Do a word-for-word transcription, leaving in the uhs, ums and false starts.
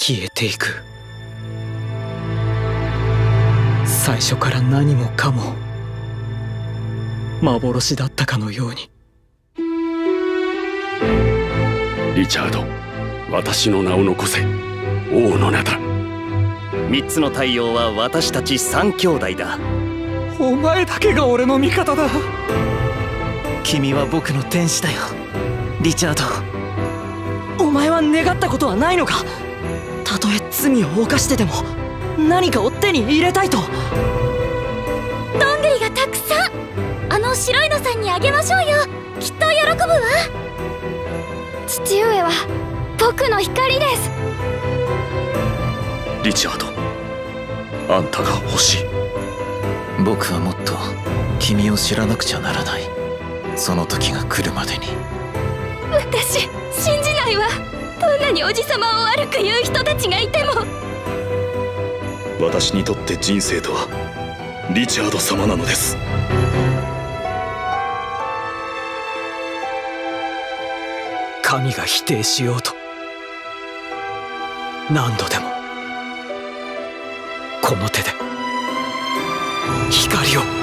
消えていく。最初から何もかも幻だったかのように。 リチャード、私の名を残せ。王の名だ。 三つの太陽は私たち三兄弟だ。 お前だけが俺の味方だ。 君は僕の天使だよ、リチャード。お前は願ったことはないのか？たとえ罪を犯してでも何かを手に入れたいと。 どんぐりがたくさん、あの白いのさんにあげましょうよ。きっと喜ぶわ。父上は僕の光です。 リチャード、あんたが欲しい。 僕はもっと君を知らなくちゃならない。その時が来るまでに。 私信じないわ。どんなにおじさまを悪く言う人たちがいても。 私にとって人生とはリチャード様なのです。 神が否定しようと何度でもこの手で光を。